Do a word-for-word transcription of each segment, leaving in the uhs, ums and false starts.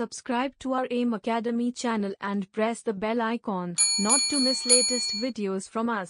subscribe to our AIM Academy channel and press the bell icon not to miss latest videos from us.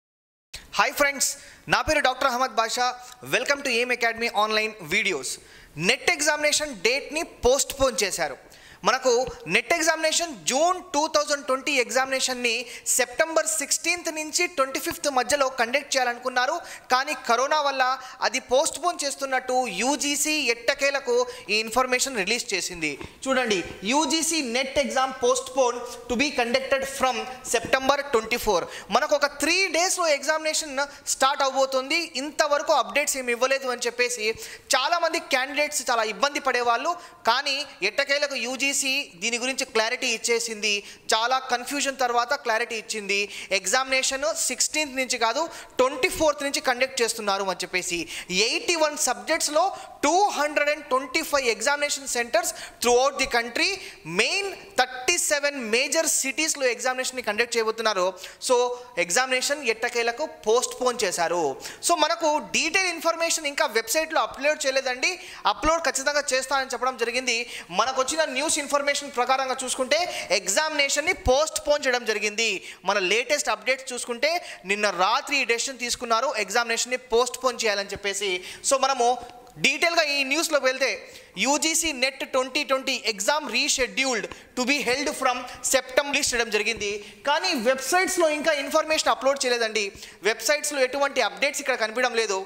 Hi friends, నా పేరు doctor Ahmed Basha. Welcome to M academy online videos. NET examination డేట్ని postpone చేశారు. మనకు NET examination June two thousand twenty ఎగ్జామినేషన్ని September sixteenth నుంచి twenty fifth మధ్యలో conduct చేయాలనుకున్నారు. కానీ కరోనా వల్ల అది పోస్ట్ పోన్ చేస్తున్నట్టు యూజీసీ ఎట్టకేలకు ఈ ఇన్ఫర్మేషన్ రిలీజ్ చేసింది. చూడండి, UGC NET exam postpone to be conducted from September twenty four. మనకు ఒక త్రీ డేస్లో ఎగ్జామినేషన్ స్టార్ట్ అవబోతుంది. ఇంతవరకు అప్డేట్స్ ఏమి ఇవ్వలేదు అని చెప్పేసి చాలామంది క్యాండిడేట్స్ చాలా ఇబ్బంది పడేవాళ్ళు. కానీ ఎట్టకేలకు యూజీ దీని గురించి క్లారిటీ ఇచ్చేసింది. చాలా కన్ఫ్యూజన్ తర్వాత క్లారిటీ ఇచ్చింది. ఎగ్జామినేషన్ సిక్స్టీన్త్ నుంచి కాదు ట్వంటీ ఫోర్త్ నుంచి కండక్ట్ చేస్తున్నారు అని చెప్పేసి ఎయిటీ వన్ సబ్జెక్ట్స్లో two hundred and twenty five examination centres throughout the country, main thirty seven major సిటీస్లో ఎగ్జామినేషన్ని కండక్ట్ చేయబోతున్నారు. సో ఎగ్జామినేషన్ ఎట్టకేలకు పోస్ట్ పోన్ చేశారు. సో మనకు డీటెయిల్ ఇన్ఫర్మేషన్ ఇంకా వెబ్సైట్లో అప్లోడ్ చేయలేదండి. అప్లోడ్ ఖచ్చితంగా చేస్తానని చెప్పడం జరిగింది. మనకు వచ్చిన న్యూస్ ఇన్ఫర్మేషన్ ప్రకారంగా చూసుకుంటే ఎగ్జామినేషన్ని పోస్ట్ పోన్ చేయడం జరిగింది. మన లేటెస్ట్ అప్డేట్స్ చూసుకుంటే నిన్న రాత్రి డెసిషన్ తీసుకున్నారు ఎగ్జామినేషన్ని పోస్ట్ పోన్ చేయాలని చెప్పేసి. సో మనము డీటెయిల్గా ఈ న్యూస్లోకి వెళ్తే UGC NET twenty twenty exam rescheduled to be held from September list చేయడం జరిగింది. కానీ వెబ్సైట్స్లో ఇంకా ఇన్ఫర్మేషన్ అప్లోడ్ చేయలేదండి. వెబ్సైట్స్లో ఎటువంటి అప్డేట్స్ ఇక్కడ కనిపించడం లేదు.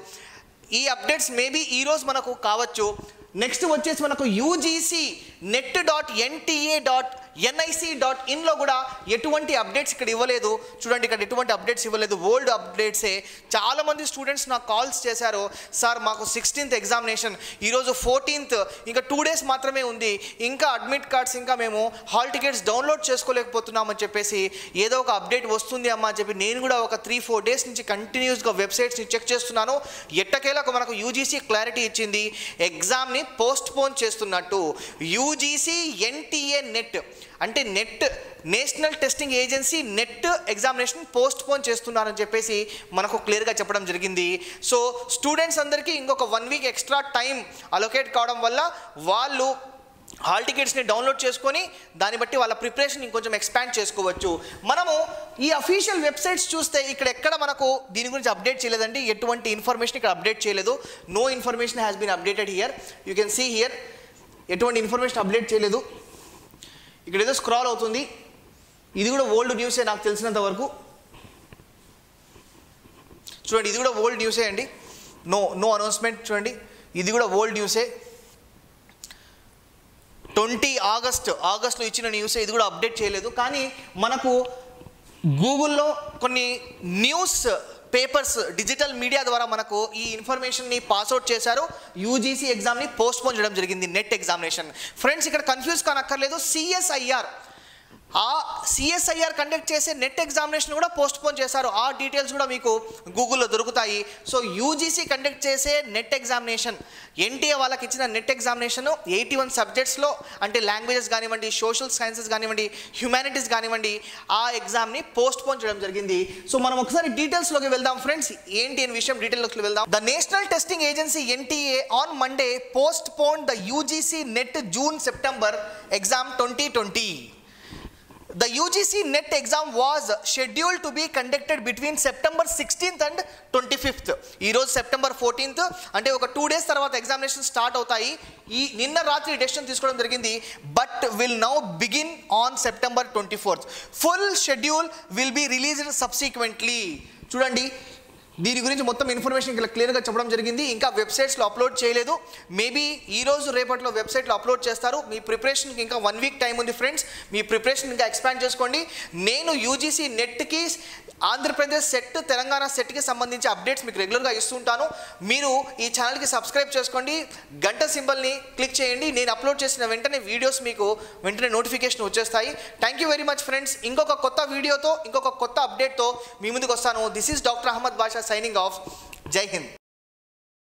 ఈ అప్డేట్స్ మేబీ ఈరోజు మనకు కావచ్చు. నెక్స్ట్ వచ్చేసి మనకు UGC NET dot NTA dot NIC dot ఇన్లో కూడా ఎటువంటి అప్డేట్స్ ఇక్కడ ఇవ్వలేదు. చూడండి, ఇక్కడ ఎటువంటి అప్డేట్స్ ఇవ్వలేదు, ఓల్డ్ అప్డేట్సే. చాలామంది స్టూడెంట్స్ నాకు కాల్స్ చేశారు, సార్ మాకు సిక్స్టీన్త్ ఎగ్జామినేషన్, ఈరోజు ఫోర్టీన్త్, ఇంకా టూ డేస్ మాత్రమే ఉంది, ఇంకా అడ్మిట్ కార్డ్స్ ఇంకా మేము హాల్ టికెట్స్ డౌన్లోడ్ చేసుకోలేకపోతున్నామని చెప్పేసి ఏదో ఒక అప్డేట్ వస్తుంది అమ్మా అని చెప్పి నేను కూడా ఒక త్రీ ఫోర్ డేస్ నుంచి కంటిన్యూస్గా వెబ్సైట్స్ని చెక్ చేస్తున్నాను. ఎట్టకేలకు మనకు యూజీసీ క్లారిటీ ఇచ్చింది, ఎగ్జామ్ని పోస్ట్ పోన్ చేస్తున్నట్టు. యూజీసీ ఎన్టీఏ నెట్ అంటే NET national testing agency NET examination postpone చేస్తున్నారని చెప్పేసి మనకు క్లియర్గా చెప్పడం జరిగింది. సో స్టూడెంట్స్ అందరికీ ఇంకొక one week extra time allocate కావడం వల్ల వాళ్ళు హాల్ టికెట్స్ని డౌన్లోడ్ చేసుకొని దాన్ని బట్టి వాళ్ళ ప్రిపరేషన్ ఇంకొంచెం ఎక్స్పాండ్ చేసుకోవచ్చు. మనము ఈ అఫీషియల్ వెబ్సైట్స్ చూస్తే ఇక్కడ ఎక్కడ మనకు దీని గురించి అప్డేట్ చేయలేదండి. ఎటువంటి ఇన్ఫర్మేషన్ ఇక్కడ అప్డేట్ చేయలేదు. No information has been updated here. You can see here ఎటువంటి ఇన్ఫర్మేషన్ అప్డేట్ చేయలేదు. ఇక్కడ ఏదో స్క్రాల్ అవుతుంది. ఇది కూడా ఓల్డ్ న్యూసే నాకు తెలిసినంత వరకు. చూడండి, ఇది కూడా ఓల్డ్ న్యూసే అండి. No no announcement. చూడండి, ఇది కూడా ఓల్డ్ న్యూసే. ట్వంటీ ఆగస్ట్ ఆగస్ట్లో ఇచ్చిన న్యూసే, ఇది కూడా అప్డేట్ చేయలేదు. కానీ మనకు గూగుల్లో కొన్ని న్యూస్ పేపర్స్ డిజిటల్ మీడియా ద్వారా మనకు ఈ ఇన్ఫర్మేషన్ని పాస్అవుట్ చేశారు. యూజీసీ ఎగ్జామ్ని పోస్ట్ పోన్ చేయడం జరిగింది, నెట్ ఎగ్జామినేషన్. ఫ్రెండ్స్, ఇక్కడ కన్ఫ్యూజ్ కానక్కర్లేదు. సిఎస్ఐఆర్ ఆ సిఎస్ఐఆర్ కండక్ట్ చేసే నెట్ ఎగ్జామినేషన్ కూడా పోస్ట్ పోన్ చేశారు. ఆ డీటెయిల్స్ కూడా మీకు గూగుల్లో దొరుకుతాయి. సో యూజీసీ కండక్ట్ చేసే నెట్ ఎగ్జామినేషన్, ఎన్టీఏ వాళ్ళకి ఇచ్చిన నెట్ ఎగ్జామినేషన్ ఎయిటీ వన్ సబ్జెక్ట్స్లో అంటే లాంగ్వేజెస్ కానివ్వండి, సోషల్ సైన్సెస్ కానివ్వండి, హ్యుమానిటీస్ కానివ్వండి, ఆ ఎగ్జామ్ని పోస్ట్ పోన్ చేయడం జరిగింది. సో మనం ఒకసారి డీటెయిల్స్లోకి వెళ్దాం ఫ్రెండ్స్. ఏంటి అనే విషయం డీటెయిల్లోకి వెళ్దాం. The national testing agency NTA on Monday postpone the UGC NET June September exam twenty twenty. The U G C NET exam was scheduled to be conducted between September sixteenth and twenty-fifth. ఈ రోజు September fourteenth అంటే ఒక two days తర్వాత examination start అవుతాయి. ఈ నిన్న రాత్రి decision తీసుకోవడం జరిగింది. But will now begin on September twenty fourth. Full schedule will be released subsequently. చూడండి, దీని గురించి మొత్తం ఇన్ఫర్మేషన్ ఇలా క్లియర్గా చెప్పడం జరిగింది. ఇంకా వెబ్సైట్స్లో అప్లోడ్ చేయలేదు. మేబీ ఈరోజు రేపట్లో వెబ్సైట్లో అప్లోడ్ చేస్తారు. మీ ప్రిపరేషన్కి ఇంకా వన్ వీక్ టైం ఉంది ఫ్రెండ్స్. మీ ప్రిపరేషన్ ఇంకా ఎక్స్పాండ్ చేసుకోండి. నేను యూజీసీ నెట్కి, ఆంధ్రప్రదేశ్ సెట్, తెలంగాణ సెట్కి సంబంధించి అప్డేట్స్ మీకు రెగ్యులర్గా ఇస్తుంటాను. మీరు ఈ ఛానల్కి సబ్స్క్రైబ్ చేసుకోండి, గంట సింబల్ని క్లిక్ చేయండి. నేను అప్లోడ్ చేసిన వెంటనే వీడియోస్ మీకు వెంటనే నోటిఫికేషన్ వచ్చేస్తాయి. Thank you very much friends. ఇంకొక కొత్త వీడియోతో, ఇంకొక కొత్త అప్డేట్తో మీ ముందుకు వస్తాను. This is doctor Ahmed Basha signing off. Jai Hind.